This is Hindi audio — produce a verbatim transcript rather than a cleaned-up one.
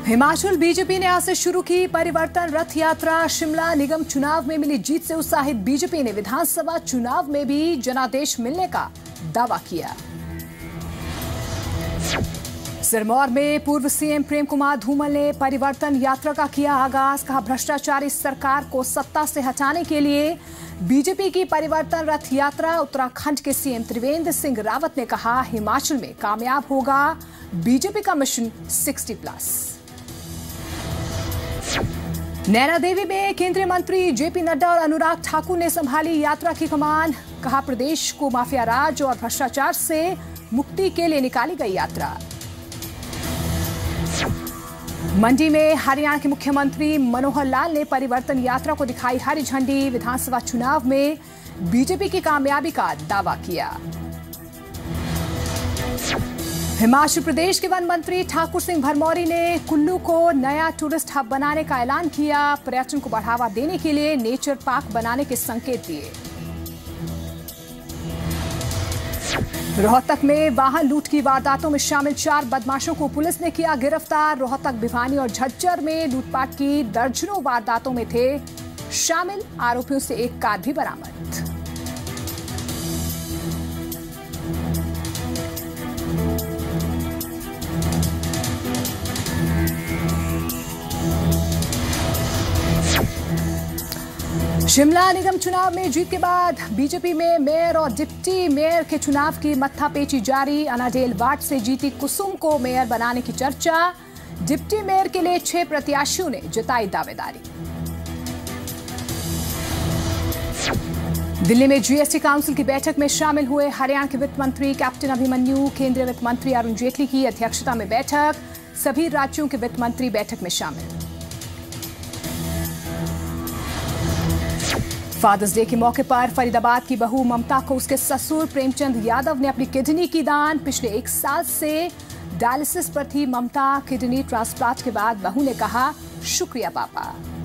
हिमाचल बीजेपी ने आज से शुरू की परिवर्तन रथ यात्रा। शिमला निगम चुनाव में मिली जीत से उत्साहित बीजेपी ने विधानसभा चुनाव में भी जनादेश मिलने का दावा किया। सिरमौर में पूर्व सीएम प्रेम कुमार धूमल ने परिवर्तन यात्रा का किया आगाज। कहा, भ्रष्टाचारी सरकार को सत्ता से हटाने के लिए बीजेपी की परिवर्तन रथ यात्रा। उत्तराखंड के सीएम त्रिवेंद्र सिंह रावत ने कहा, हिमाचल में कामयाब होगा बीजेपी का मिशन साठ प्लस। नैना देवी में केंद्रीय मंत्री जेपी नड्डा और अनुराग ठाकुर ने संभाली यात्रा की कमान। कहा, प्रदेश को माफिया राज और भ्रष्टाचार से मुक्ति के लिए निकाली गई यात्रा। मंडी में हरियाणा के मुख्यमंत्री मनोहर लाल ने परिवर्तन यात्रा को दिखाई हरी झंडी। विधानसभा चुनाव में बीजेपी की कामयाबी का दावा किया। हिमाचल प्रदेश के वन मंत्री ठाकुर सिंह भरमौरी ने कुल्लू को नया टूरिस्ट हब बनाने का ऐलान किया। पर्यटन को बढ़ावा देने के लिए नेचर पार्क बनाने के संकेत दिए। रोहतक में वाहन लूट की वारदातों में शामिल चार बदमाशों को पुलिस ने किया गिरफ्तार। रोहतक, भिवानी और झज्जर में लूटपाट की दर्जनों वारदातों में थे शामिल आरोपियों से एक कार भी बरामद। शिमला निगम चुनाव में जीत के बाद बीजेपी में मेयर और डिप्टी मेयर के चुनाव की मत्थापेची जारी। अनाडेल वार्ड से जीती कुसुम को मेयर बनाने की चर्चा। डिप्टी मेयर के लिए छह प्रत्याशियों ने जताई दावेदारी। दिल्ली में जीएसटी काउंसिल की बैठक में शामिल हुए हरियाणा के वित्त मंत्री कैप्टन अभिमन्यु। केंद्रीय वित्त मंत्री अरुण जेटली की अध्यक्षता में बैठक। सभी राज्यों के वित्त मंत्री बैठक में शामिल। फादर्स डे के मौके पर फरीदाबाद की बहू ममता को उसके ससुर प्रेमचंद यादव ने अपनी किडनी की दान। पिछले एक साल से डायलिसिस पर थी ममता। किडनी ट्रांसप्लांट के बाद बहू ने कहा, शुक्रिया पापा।